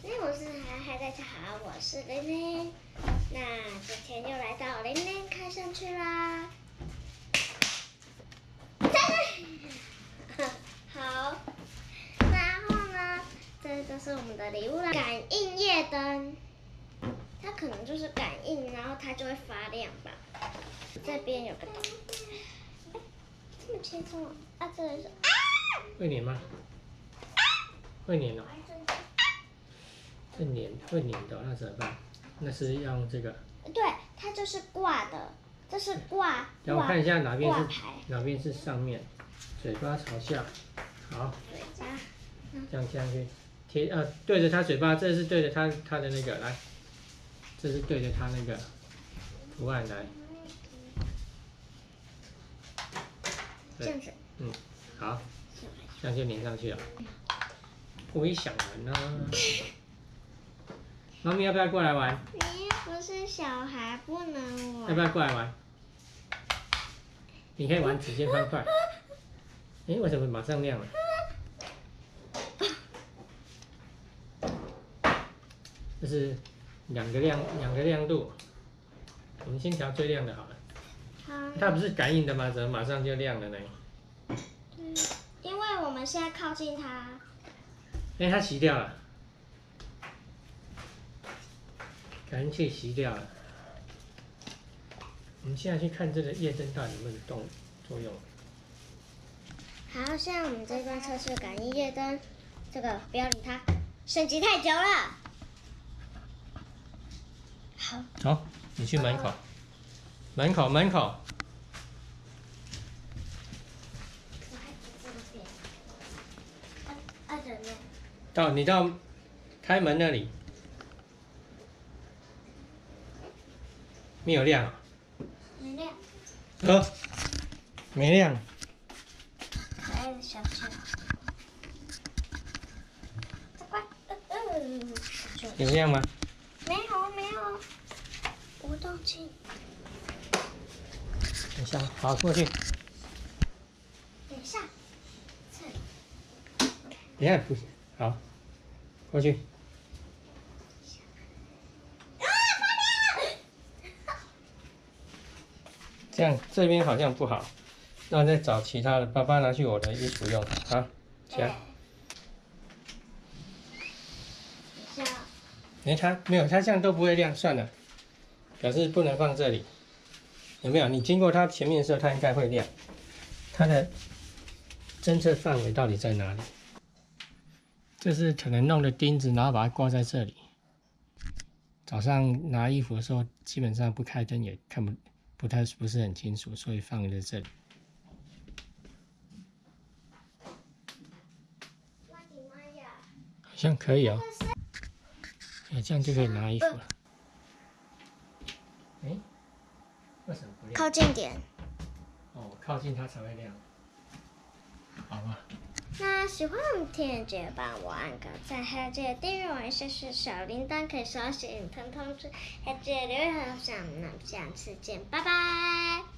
我是嗨，大家好，我是玲玲。那今天又来到玲玲开上去啦。好，然后呢，这就是我们的礼物啦，感应夜灯。它可能就是感应，然后它就会发亮吧。这边有个，这么轻松啊！这个是啊， 会粘吗？会粘哦。会粘的，那怎么办？那是要用这个。 对，它就是挂的，这是挂。 让我看一下哪边是上面，嘴巴朝下，好。 嘴巴。 这样去贴对着它嘴巴，这是对着它的那个来，这是对着它那个图案来。 这样子。 好，这样就粘上去了。我也想玩啊。妈咪要不要过来玩？ 你不是小孩，不能玩。 要不要过来玩？你可以玩指尖方块。哎，为什么马上亮了？这是两个亮度，我们先调最亮的好了。 好。 它不是感应的吗？怎么马上就亮了呢？ 因为我们现在靠近它。 哎，它熄掉了。感应器熄掉了。我们现在去看这个夜灯到底有没有作用。 好，现在我们这边测试感应夜灯，这个不要理它，升级太久了。好。 好，你去门口。门口。你到开门那里。没有亮啊。 没亮。 没亮。 哎，小心。快， 有亮吗？ 没有，无动静。 等一下，好，过去。 等一下， 等一下不行，好，过去。这样这边好像不好，那我再找其他的。爸爸拿去我的衣服用，好，起来。哎，它没有，它这样都不会亮，算了，表示不能放这里。有没有？你经过它前面的时候，它应该会亮。它的侦测范围到底在哪里？这是可能弄的钉子，然后把它挂在这里。早上拿衣服的时候，基本上不开灯也看不是很清楚，所以放在这里。好像可以哦。哎，这样就可以拿衣服了。哎，为什么不亮？ 靠近点。 哦，靠近它才会亮。好吧。 那喜欢我们天姐帮我按个赞，还有记得订阅我一下是小铃铛，可以收到新影片通知，还记得留言和分享。那我们下次见，拜拜。